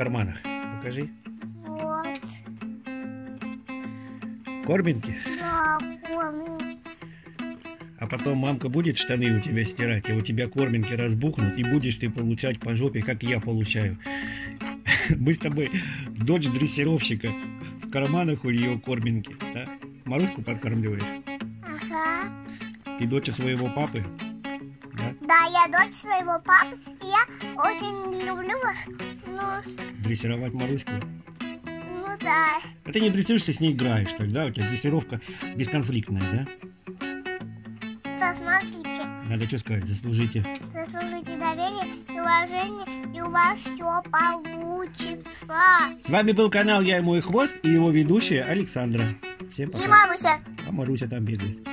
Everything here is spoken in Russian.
карманах? Покажи. Вот. Корминки? Да, корминки. А потом мамка будет штаны у тебя стирать, и у тебя корминки разбухнут, и будешь ты получать по жопе, как я получаю. Мы с тобой дочь дрессировщика. В карманах у нее корминки, да? Маруську подкармливаешь? Ага. Ты дочь своего папы? Да? Да, я дочь своего папы, и я очень люблю вас. Ну, Дрессировать Маруську? ну да. А ты не дрессируешь, ты с ней играешь тогда? У тебя дрессировка бесконфликтная, да? Посмотрите, Надо что сказать, заслужите. заслужите доверие и уважение, и у вас все получится. С вами был канал «Я ему и хвост» и его ведущая Александра. Всем пока. И Маруся. А Маруся там бегает.